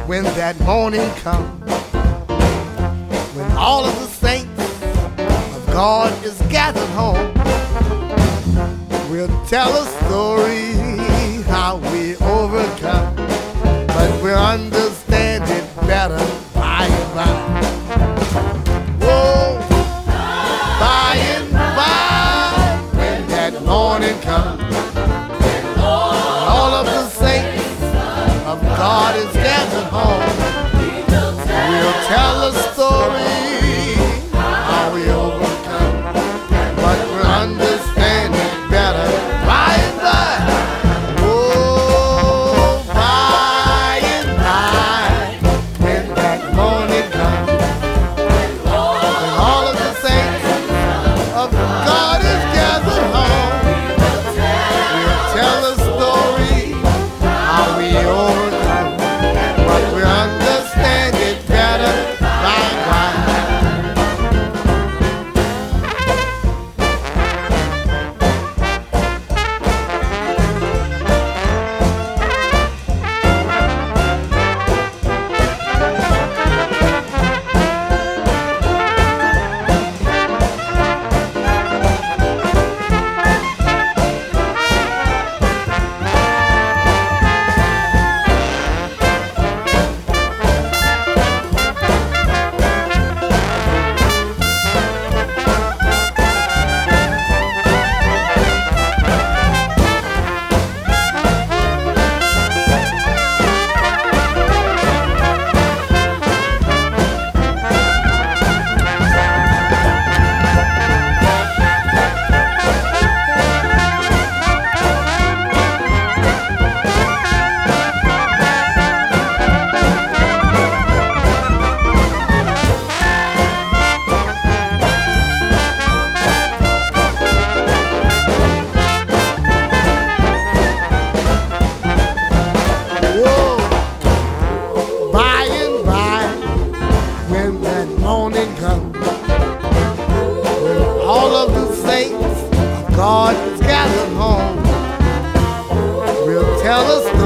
when that morning comes, when all of the saints of God is gathered home, we'll tell a story how we overcome, but we'll understand it better by and by. Whoa, by and by, when that morning comes, all of the saints of God is gathered home, we'll tell a story how we overcome, but we'll understand it better by and by. Oh, by and by, when that morning comes, when all of the saints of God is gathered home, we'll tell a story how we overcome, but we understand it better by and by. Morning comes, when all of the saints of God is gathered home, we'll tell us